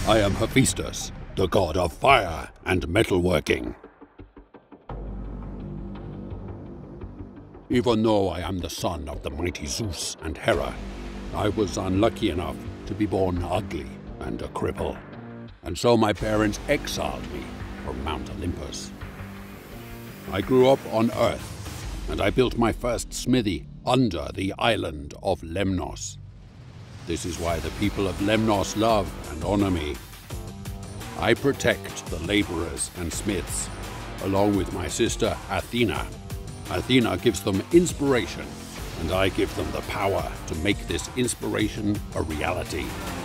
I am Hephaestus, the god of fire and metalworking. Even though I am the son of the mighty Zeus and Hera, I was unlucky enough to be born ugly and a cripple. And so my parents exiled me from Mount Olympus. I grew up on Earth, and I built my first smithy under the island of Lemnos. This is why the people of Lemnos love and honor me. I protect the laborers and smiths, along with my sister Athena. Athena gives them inspiration, and I give them the power to make this inspiration a reality.